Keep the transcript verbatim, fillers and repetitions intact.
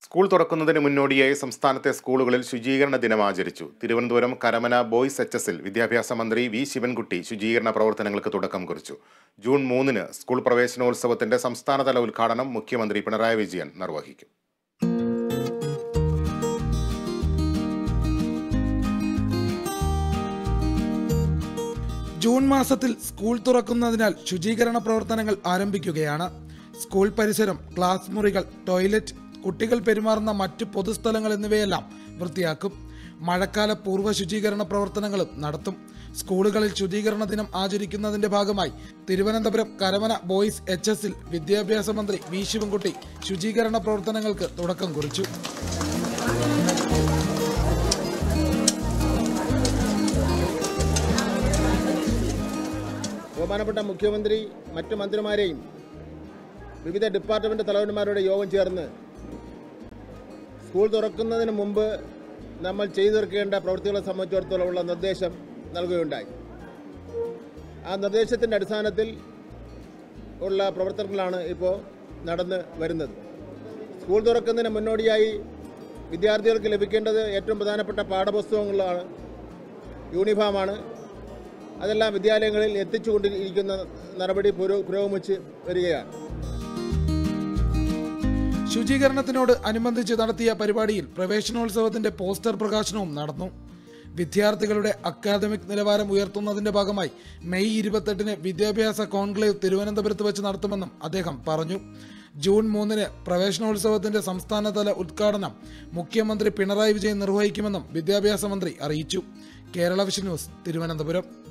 School തുറക്കുന്നതിന് മുന്നോടിയായി സംസ്ഥാനത്തെ സ്കൂളുകളിൽ ശുചീകരണ ദിനം ആചരിച്ചു. തിരുവനന്തപുരം കരമന ബോയ്സ് എച്ച് എസിൽ വിദ്യാഭ്യാസ മന്ത്രി വി ശിവൻകുട്ടി ശുചീകരണ പ്രവർത്തനങ്ങൾക്ക് തുടക്കം കുറിച്ചു. ജൂൺ മൂന്നിന് സ്കൂൾ പ്രവേശനോത്സവത്തിന്റെ സംസ്ഥാനതല ഉദ്ഘാടനം മുഖ്യമന്ത്രി പിണറായി വിജയൻ നിർവഹിക്കും. ജൂൺ മാസത്തിൽ സ്കൂൾ തുറക്കുന്നതിനാൽ ശുചീകരണ പ്രവർത്തനങ്ങൾ ആരംഭിക്കുകയാണ്. സ്കൂൾ പരിസരം, ക്ലാസ് മുറികൾ, ടോയ്ലറ്റ്, കുട്ടികൾ പെരുമാറുന്ന മറ്റ് പൊതുസ്ഥലങ്ങൾ എന്നിവയെല്ലാം വൃത്തിയാക്കും. മഴക്കാല പൂർവ്വ ശുചീകരണ പ്രവർത്തനങ്ങളും നടത്തും. സ്കൂളുകളിൽ ശുചീകരണ ദിനം ആചരിക്കുന്നതിന്റെ ഭാഗമായി തിരുവനന്തപുരം കരമന ബോയ്സ് എച്ച് എസിൽ വിദ്യാഭ്യാസ മന്ത്രി വി ശിവൻകുട്ടി ശുചീകരണ പ്രവർത്തനങ്ങൾക്ക് തുടക്കം കുറിച്ചു. ബഹുമാനപ്പെട്ട മുഖ്യമന്ത്രി മറ്റു മന്ത്രിമാരെയും വിവിധ ഡിപ്പാർട്ട്മെന്റ് തലവന്മാരുടെ യോഗം ചേർന്ന് സ്കൂൾ തുറക്കുന്നതിന് മുമ്പ് നമ്മൾ ചെയ്തു തീർക്കേണ്ട പ്രവൃത്തികളെ സംബന്ധിച്ചിടത്തോളമുള്ള നിർദ്ദേശം നൽകുകയുണ്ടായി. ആ നിർദ്ദേശത്തിൻ്റെ അടിസ്ഥാനത്തിൽ ഉള്ള പ്രവർത്തനങ്ങളാണ് ഇപ്പോൾ നടന്ന് വരുന്നത്. സ്കൂൾ തുറക്കുന്നതിന് മുന്നോടിയായി വിദ്യാർത്ഥികൾക്ക് ലഭിക്കേണ്ടത് ഏറ്റവും പ്രധാനപ്പെട്ട പാഠപുസ്തകങ്ങളാണ്, യൂണിഫോമാണ്. അതെല്ലാം വിദ്യാലയങ്ങളിൽ എത്തിച്ചുകൊണ്ടിരിക്കുന്ന നടപടി പുരോഗമിച്ച് വരികയാണ്. ശുചീകരണത്തിനോട് അനുബന്ധിച്ച് നടത്തിയ പരിപാടിയിൽ പ്രവേശനോത്സവത്തിന്റെ പോസ്റ്റർ പ്രകാശനവും നടന്നു. വിദ്യാർത്ഥികളുടെ അക്കാദമിക് നിലവാരം ഉയർത്തുന്നതിന്റെ ഭാഗമായി മെയ് ഇരുപത്തെട്ടിന് വിദ്യാഭ്യാസ കോൺക്ലേവ് തിരുവനന്തപുരത്ത് വെച്ച് നടത്തുമെന്നും അദ്ദേഹം പറഞ്ഞു. ജൂൺ മൂന്നിന് പ്രവേശനോത്സവത്തിന്റെ സംസ്ഥാനതല ഉദ്ഘാടനം മുഖ്യമന്ത്രി പിണറായി വിജയൻ നിർവഹിക്കുമെന്നും വിദ്യാഭ്യാസ മന്ത്രി അറിയിച്ചു. Kerala vision news, Thiruvananthapuram.